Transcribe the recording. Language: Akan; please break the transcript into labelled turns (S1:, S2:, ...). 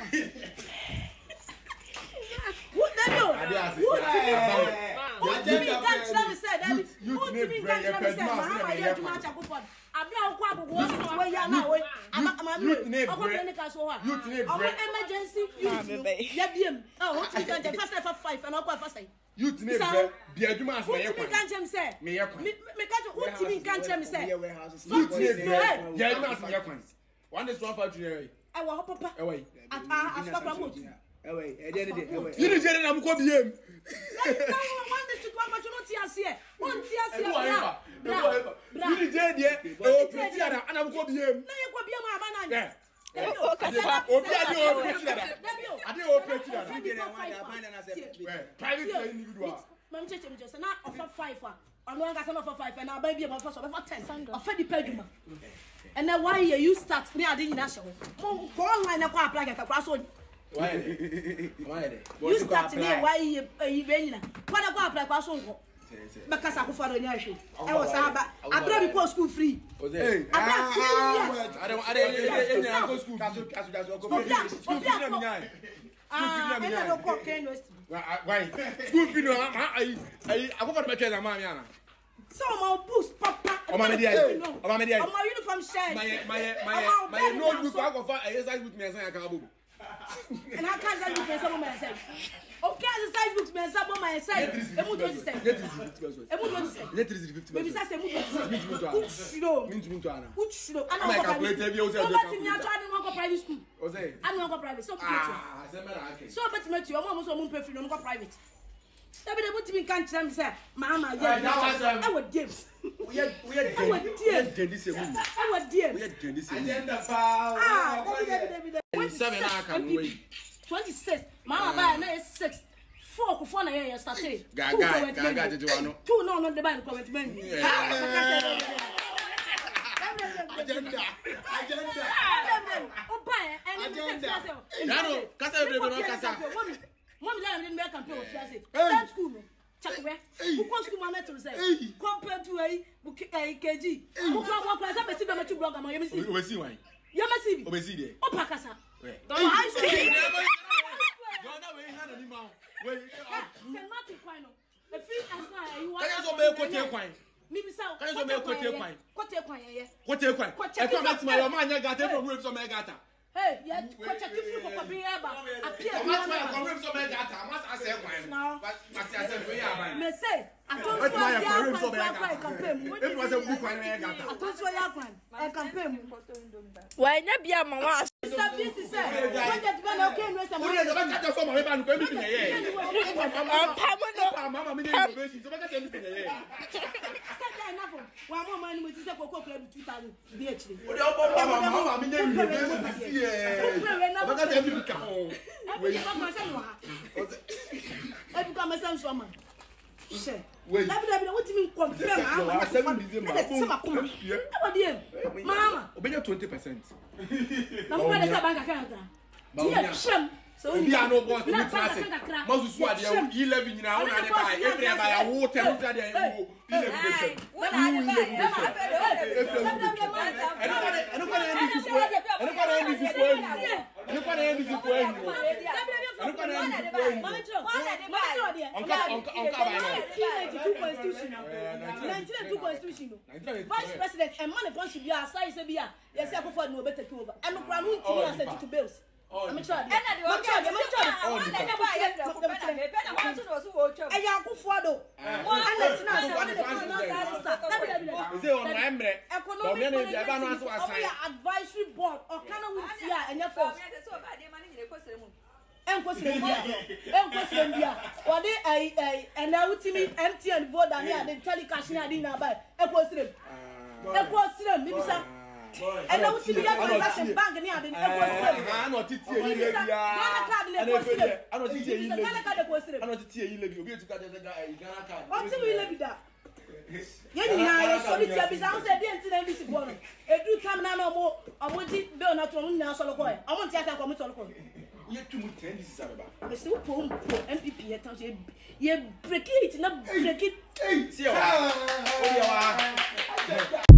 S1: What the hell? What do you mean? Can't tell me say that? What do you mean? Can't tell me say? Mahama yet to match a coupon. I'm not quite what's where you are now. I'm emergency. Oh, what you can first for 5 and I'll go first.
S2: You to name be a dumas.
S1: What you can't tell me say? Me can't. What you mean? Can't tell me say?
S2: You to name be a dumas. One is 1 5
S1: I will papa. Away. I stop promoting.
S2: Away. You didn't get it. I'm going to be him.
S1: One tears here.
S2: You didn't get it. Oh, pretty, and I'm going to be him.
S1: No, you could be my man. Yeah. And then why you start me? I didn't national. Online apply at a
S2: why?
S1: You start today, why you what about apply crossroad? Because I follow your shit. I was I probably go school free.
S2: I don't school. School fee no I go for the child mama.
S1: So my boost papa.
S2: O ma me dia.
S1: My uniform shine.
S2: My notebook I go for exercise with me and I can go.
S1: And I can't do this on myself. Okay, the size books me sabo my side. Emu do say. Let is 50. Maybe say emu. I calculate every house. I go private school. I no go private. So bet me your mom so mum pay free no go private. That be able to be can't tell me say mama I would give. We are agenda foul. 26. Mama buy na 6. 4 for na here started. Gaga did you know? 2 no the buy commitment. Agenda. O buy and agenda. Mom let me make campaign of fiancé. That school no. Check where. Who go school mama to say. Compared to a KG. Who go class am see be blog am you see.
S2: We see why.
S1: You see.
S2: We see there.
S1: O pakasa.
S2: Don't I say. Don't know we hand any man. We
S1: say nothing kwai no. The free as na you want.
S2: Can you so be kote kwai?
S1: Me be say.
S2: Can you so be kote kwai?
S1: Kote kwai ye.
S2: Kote kwai. E come at my man gata from roof so me gata.
S1: Hey, yeah, kote kifu ko be eba. Appear.
S2: Come roof so me gata. Must I say kwai? But must I say we are.
S1: Me say I don't
S2: want
S1: to campaign.
S2: If was a book when I got
S1: I don't want I campaign.
S3: Why not be a man?
S1: Service is said. What that man okay no some.
S2: We don't get some of them go anything here. Mama me dey so make anything here.
S1: One more man with say koko club 2000 be actually.
S2: We dey mama me dey university here. Make everything come.
S1: We come say no ha. E come say so man. Share.
S2: Wait.
S1: What do you mean confirm? I'm 7 Mama.
S2: Obey 20%.
S1: Now what is a bank account? So
S2: we are no boss to meet us. Most swat there 11 now na dey buy every buy a whole 10 there you 11.
S3: When I
S1: Vice President and money function be aside say be a yes I prefer no better over. And no plan won't to send to bills. I'm trying. Advisory board or kind of and your force. Or they and now to me empty and vote and here they telecast I didn't buy a post. Maybe some. And now see the transaction bank near the
S2: I not teach you I not teach you I not teach you to cut the guy.
S1: Until we live that. Yeah, solitaire is out there to this one. A do come now no more. I want it bill not to now solo coin. I want to come to solo.
S2: You too much this is about.
S1: I still pull MPP at times. You break it, not break it.
S2: See you.